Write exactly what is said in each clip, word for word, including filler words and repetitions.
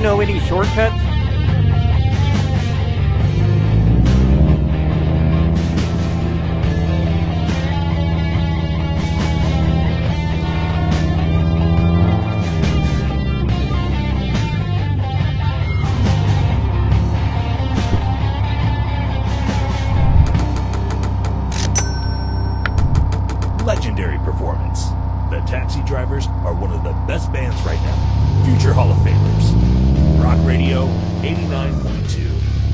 know any shortcuts? Legendary performance. The Taxi Drivers are one of the best bands right now. Future Hall of Famers. Rock Radio eighty-nine point two.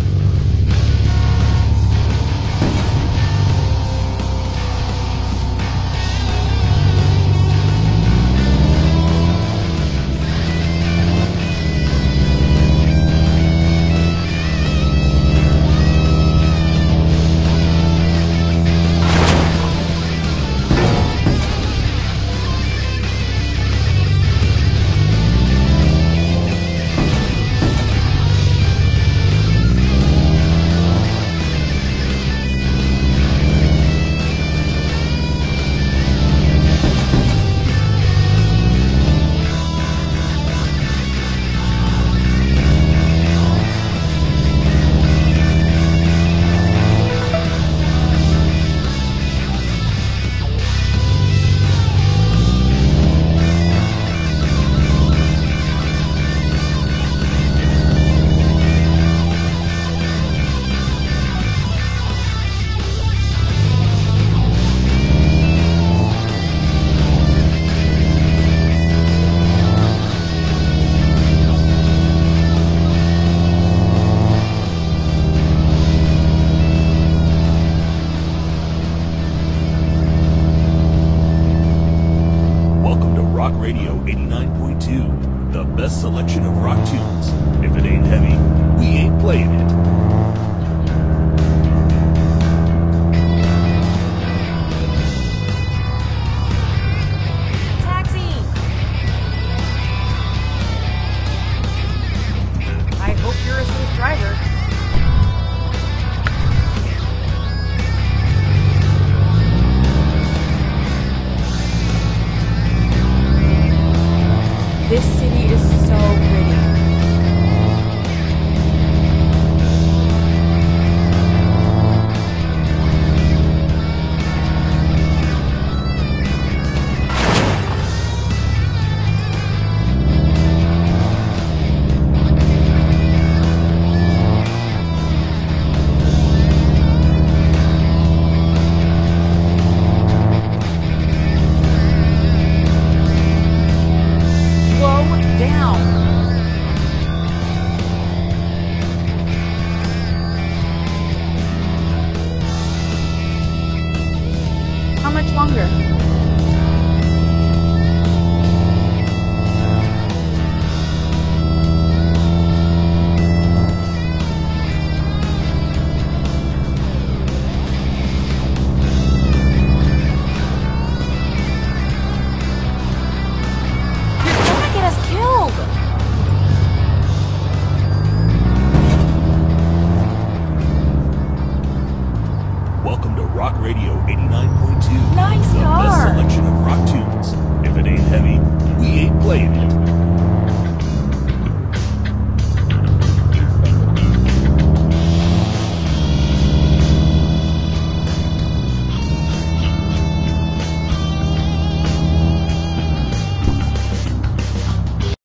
Rock Radio eighty-nine point two, the best selection of rock tunes. If it ain't heavy, we ain't playing it. Taxi! I hope you're a safe driver. This city is so pretty. How much longer? You're gonna get us killed! Welcome to Rock Radio eighty-nine point two. Nice the car. best selection of rock tunes. If it ain't heavy, we ain't playing it.